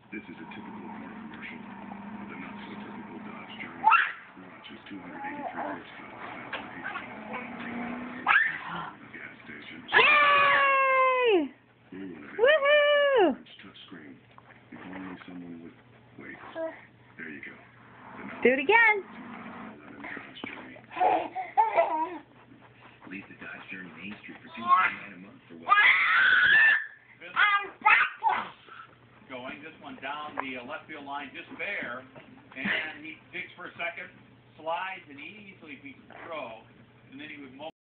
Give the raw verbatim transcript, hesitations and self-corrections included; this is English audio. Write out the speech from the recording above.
This is a typical car commercial. The not-so-typical Dodge Journey. Watch is two hundred eighty-three horsepower, a gas station. Yay! Woohoo! Touchscreen. If only someone would wait. There you go. Do it again. Dodge Journey. Leave the Dodge Journey Main Street for two ninety-nine a month for what? Going, this one down the uh, left field line, just bare, and he digs for a second, slides, and easily beats the throw, and then he would mow.